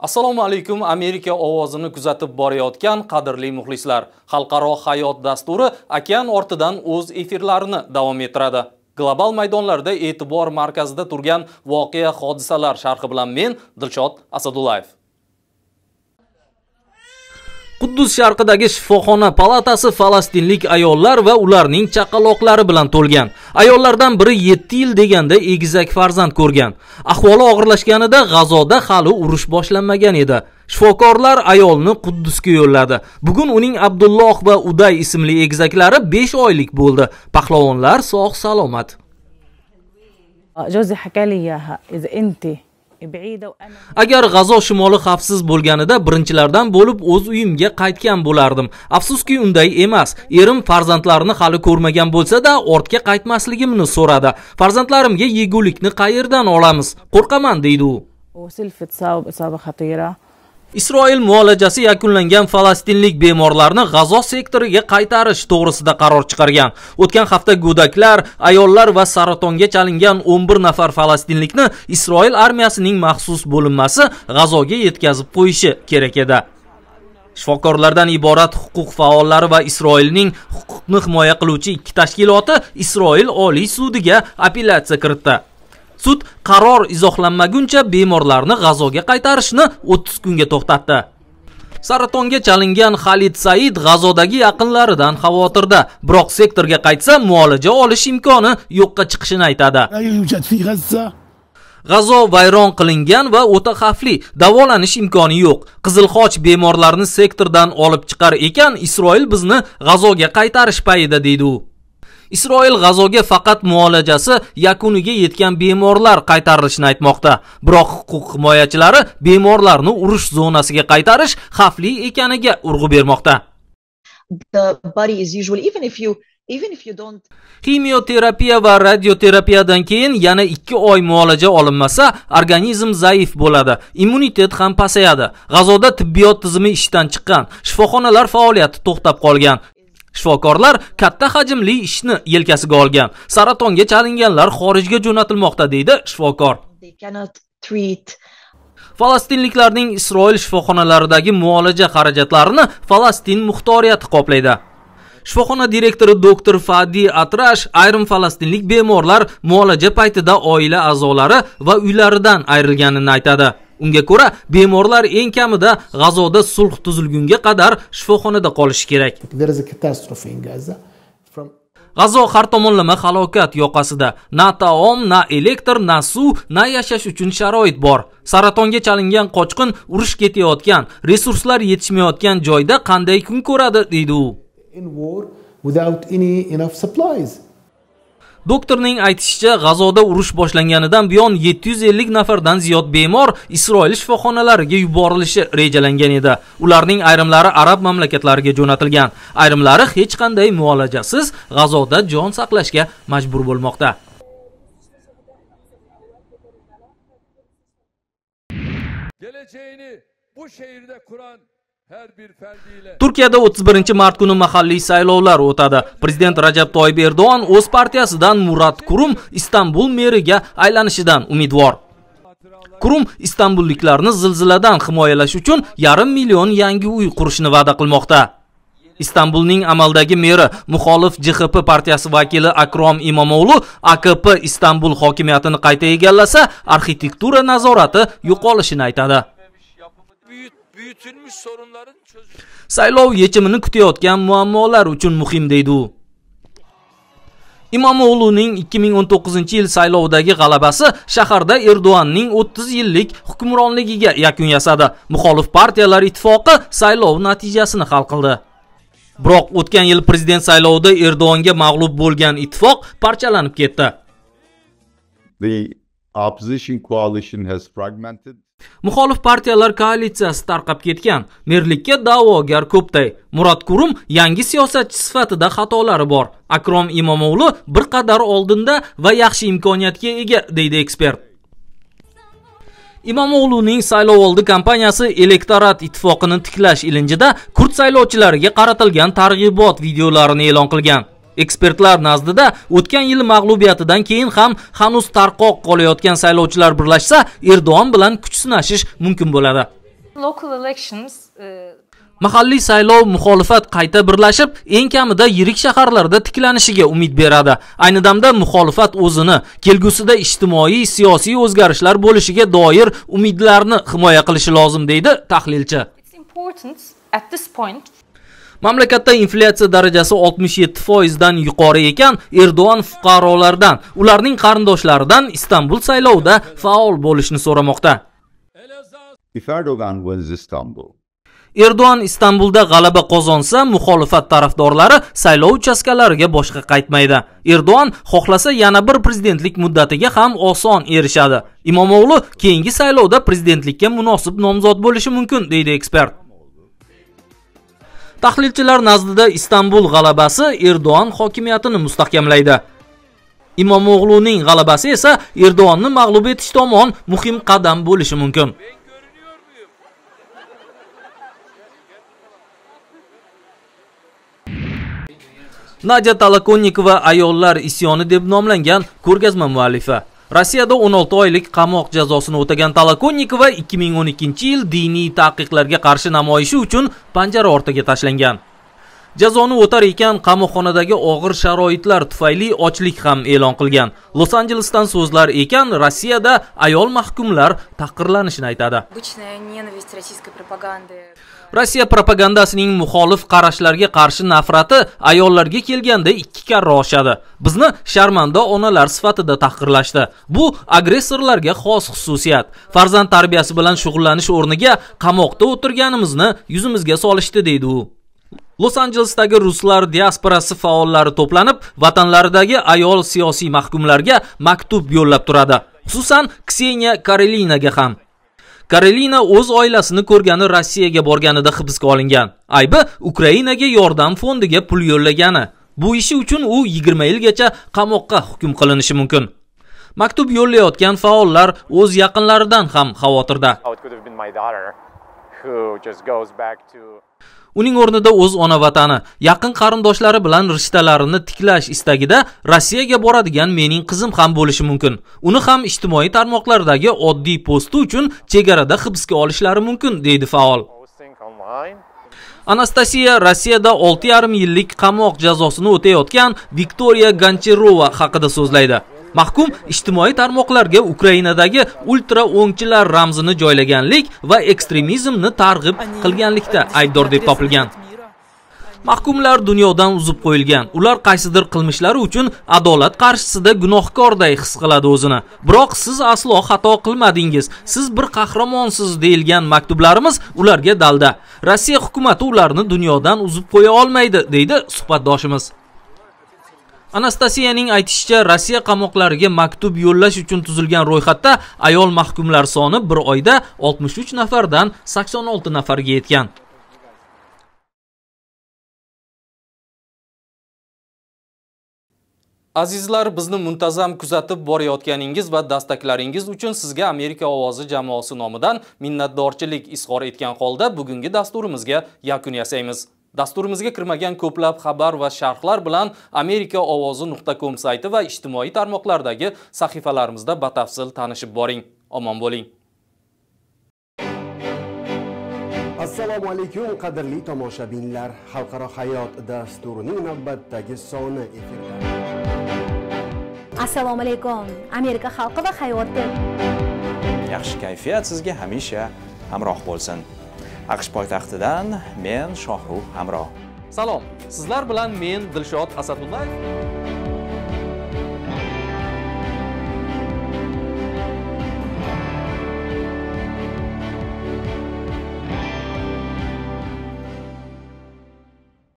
Assalomu alaykum. Amerika ovozini kuzatib borayotgan qadrli muxlislar. Xalqaro hayot dasturi okean ortidan o'z efirlarini davom ettiradi. Global maydonlarda e'tibor markazida turgan voqea hodisalar sharhi bilan men Dilshod Asadullayev. Quddus sharqidagi shifoxona palatasi falastinlik ayollar va ularning chaqaloqlari bilan to'lgan. Ayollardan biri 7 yil deganda egizak farzand ko'rgan. Ahvoli og'irlashganida G'azoda hali urush boshlanmagan edi. Shifokorlar ayolni Quddusga yo'lladi. Bugun uning Abdulloh va Uday ismli egizaklari 5 oylik bo'ldi. Pahlavonlar sog' salomat. جوزي حكى لي اياها اذا انت Agar G'azo shimoli xavfsiz bo'lganida birinchilardan bo'lib o'z uyimga qaytgan bo'lardim. Afsuski unday emas. Erim farzandlarini hali ko'rmagan bo'lsa-da, ortga qaytmasligimni so'radi. Farzandlarimga yegulikni qayerdan olamiz? Qo'rqaman deydi u. Isroil muolajasi yakunlangan falastinlik bemorlarni G'azo sektoriga qaytarish to'g'risida qaror chiqargan. O'tgan hafta go'daklar, ayollar va saratonga chalingan 11 nafar falastinlikni Isroil armiyasining maxsus bo'linmasi G'azoga yetkazib qo'yishi kerak edi. Shifokorlardan iborat huquq faollari va Isroilning huquqni himoya qiluvchi ikki tashkiloti Isroil Oliy sudiga apellyatsiya kiritdi. Sud qaror izohlanmaguncha bemorlarni G'azoga qaytarishni 30 kunga to'xtatdi. Saratonga chalingan Xalid Said G'azodagi yaqinlaridan xavotirda, biroq sektorga qaytsa muolaja olish imkoni yo'qqa chiqishini aytadi. G'azo vayron qilingan va o'ta xavfli, davolanish imkoni yo'q. Qizil Xoch bemorlarni sektordan olib chiqar ekan, Isroil bizni G'azoga qaytarish payida deydi u. Isroil G'azoga faqat muolajasi yakuniga yetgan bemorlar qaytarilishini aytmoqda. Biroq huquq himoyachilari bemorlarni urush zonasiga qaytarish xavfli ekaniga urg'u bermoqda. Kimyoterapiya va radioterapiyadan keyin yana 2 oy muolaja olinmasa, organizm zaif bo'ladi, immunitet ham pasayadi. G'azoda tibbiyot tizimi ishdan chiqqan, shifoxonalar faoliyati to'xtab qolgan. Shifokorlar katta hajmli ishni yelkasiga olgan. Saratonga chalinganlar xorijga jo'natilmoqda deydi shifokor. Falastinliklarning Isroil shifoxonalaridagi muolaja xarajatlarini Falastin muxtoriyati qoplaydi. Shifoxona direktori doktor Fadi Atrash ayrim falastinlik bemorlar muolaja paytida oila a'zolari va uylaridan ayrilganini aytadi. Unga ko'ra, bemorlar eng kamida G'azoda sulh tuzilgunga qadar shifoxonada qolishi kerak. G'azo har tomonlama halokat yoqasida. Na taom, na elektr, na suv, na yashash uchun sharoit bor. Saratonga chalingan qochqin urush ketayotgan, resurslar yetishmayotgan joyda qanday kun ko'radi deydi u. Doktorning aytishicha, G'azoda urush boshlanganidan buyon 750 nafardan ziyod bemor Isroil shifoxonalariga yuborilishi rejalangan edi. Ularning ayrimlari arab mamlakatlariga jo'natilgan, ayrimlari hech qanday muolajasiz G'azoda jon saqlashga majbur bo'lmoqda. Geleceğini bu şehirde kuran Turkiyada 31 mart kuni mahalliy saylovlar o'tadi. Prezident Rajab Toyyib Erdo'g'an o'z partiyasidan Murat Kurum Istanbul meriga aylanishidan umidvor. Kurum istanbulliklarni zilziladan himoyalash uchun 500 million yangi uy qurishni va'da qilmoqda. Istanbulning amaldagi meri muxolif JHP partiyasi vakili Akrom Imomoğlu AKP Istanbul hokimiyatini qayta egallasa, arxitektura nazorati yo'qolishini aytadi. Saylov yechimini kutayotgan muammolar uchun muhim deydi u. Imomoğlu'ning 2019-yil saylovdagi g'alabasi shaharda Erdo'g'anning 30 yillik hukmronligiga yakun yasadi. Muxolif partiyalar ittifoqi saylov natijasini hal qildi. Biroq o'tgan yil prezident saylovida Erdo'g'anga mag'lub bo'lgan ittifoq parchalanib ketdi. The opposition coalition has fragmented. Muxolif partiyalar koalitsiyasi tarqab ketgan. Merlikka da'vogar ko'pday. Murat Kurum yangi siyosatchi sifatida xatolari bor. Akrom Imomoğlu bir qadar oldinda va yaxshi imkoniyatga ega deydi ekspert. Imomoğlu'ning saylovoldi kampaniyasi elektorat ittifoqini tiklash ilinjida kurd saylovchilariga qaratilgan targ'ibot videolarini e'lon qilgan. Ekspertlar nazdida o'tgan yil mag'lubiyatidan keyin ham hanuz tarqoq qolayotgan saylovchilar birlashsa, Erdo'g'an bilan kuch sinashish mumkin bo'ladi. Local elections Mahalliy saylov muxolifat qayta birlashib, eng kamida yirik shaharlarda tiklanishiga umid beradi. Ayni damda muxolifat o'zini kelgusida ijtimoiy, siyosiy o'zgarishlar bo'lishiga doir umidlarni himoya qilishi lozim deydi tahlilchi. it's important at this point. Mamlakatda inflyatsiya darajasi 67% dan yuqori ekan, Erdo'g'an fuqarolardan, ularning qarindoshlaridan Istanbul saylovida faol bo'lishni so'ramoqda. If Erdogan wins Istanbul, Erdo'g'an Istanbulda g'alaba qozonsa, muxolifat tarafdorlari saylov uchastkalariga boshqa qaytmaydi. Erdo'g'an xohlasa yana bir prezidentlik muddatiga ham oson erishadi. Imomoğlu keyingi saylovda prezidentlikka munosib nomzod bo'lishi mumkin, deydi ekspert. Tahlilchilar nazdida Istanbul g'alabasi Erdo'g'an hokimiyatini mustahkamlaydi. Imomoğluning g'alabasi esa Erdo'g'anni mag'lub etish tomon muhim qadam bo'lishi mumkin. Nadya Tolokonnikova ayollar isyoni deb nomlangan ko'rgazma muallifi. Rossiyada 16 oylik qamoq jazosini o'tagan Tolokonnikova 2012-yil diniy taqiqlarga qarshi namoyishi uchun panjara ortiga tashlangan. Jazoni o'tar ekan qamoqxonadagi og'ir sharoitlar tufayli ochlik ham e'lon qilgan. Los-Anjelesdan so'zlar ekan Rossiyada ayol mahkumlar tahqirlanishini aytadi. Rossiya propagandasining muxolif qarashlarga qarshi nafrati ayollarga kelganda 2 karra oshadi. Bizni sharmanda onalar sifatida tahqirlashdi. Bu agressorlarga xos xususiyat. Farzand tarbiyasi bilan shug'ullanish o'rniga qamoqda o'tirganimizni yuzimizga solishdi, deydi u. Los-Anjelesdagi ruslar diasporasi faollari to'planib, vatanlaridagi ayol siyosiy mahkumlarga maktub yo'llab turadi. Xususan, Kseniya Karelinaga ham. Karelina o'z oilasini ko'rgani Rossiyaga borganida hibsga olingan. Aybi Ukrainaga yordam fondiga pul yo'llagani. Bu ishi uchun u 20 yilgacha qamoqqa hukm qilinishi mumkin. Maktub yo'llayotgan faollar o'z yaqinlaridan ham xavotirda. Uning o'rnida o'z ona vatani, yaqin qarindoshlari bilan rishtalarini tiklash istagida Rossiyaga boradigan mening qizim ham bo'lishi mumkin. Uni ham ijtimoiy tarmoqlardagi oddiy posti uchun chegarada hibsga olishlari mumkin, deydi faol. Anastasiya Rossiyada 6,5 yillik qamoq jazosini o'tayotgan Viktoriya Goncherova haqida so'zlaydi. Mahkum ijtimoiy tarmoqlarga Ukrainadagi ultra o'ngchilar ramzini joylaganlik va ekstremizmni targ'ib qilganlikda aybdor deb topilgan. Mahkumlar dunyodan uzib qo'yilgan. Ular qaysidir qilmishlari uchun adolat qarshisida gunohkorday his qiladi o'zini. Biroq siz aslo xato qilmadingiz. Siz bir qahramonsiz deyilgan maktublarimiz ularga dalda. Rossiya hukumatı ularni dunyodan uzib qo'ya olmaydi, deydi suhbatdoshimiz. Anastasiyaning aytishicha, Rossiya qamoqlariga maktub yo'llash uchun tuzilgan ro'yxatda ayol mahkumlar soni bir oyda 63 nafardan 86 nafarga yetgan. Azizlar, bizni muntazam kuzatib borayotganingiz va dastaklaringiz uchun sizga Amerika ovozi jamoasi nomidan minnatdorchilik izhor etgan holda bugungi dasturimizga yakun yasaymiz. Dasturimizga kirmagan ko'plab xabar va sharhlar bilan amerikaovozi.com sayti va ijtimoiy tarmoqlardagi sahifalarimizda batafsil tanishib boring. Omon bo'ling. Assalomu alaykum qadrli tomoshabinlar. Xalqaro hayot dasturining navbatdagi soni efirda. Assalomu alaykum. Amerika xalqi va hayoti. Yaxshi kayfiyat sizga hamisha hamroh bo'lsin. AQSh poytaxtidan men Shohruh Hamroh. Salom. Sizlar bilan men Dilshod Asadullayev.